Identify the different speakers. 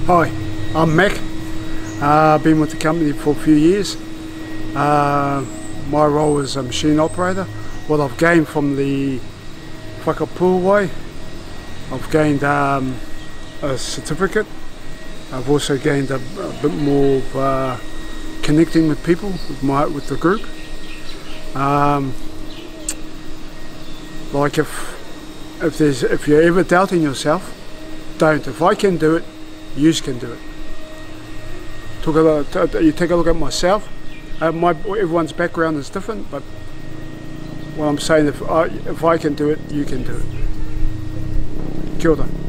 Speaker 1: Hi, I'm Mack. I've been with the company for a few years. My role is a machine operator. What I've gained from the Whakapuāwai, I've gained a certificate. I've also gained a bit more of, connecting with people, with the group. Like if you're ever doubting yourself, don't. If I can do it, you can do it. You take a look at myself. Everyone's background is different, but what I'm saying, if I can do it, you can do it. Kia ora.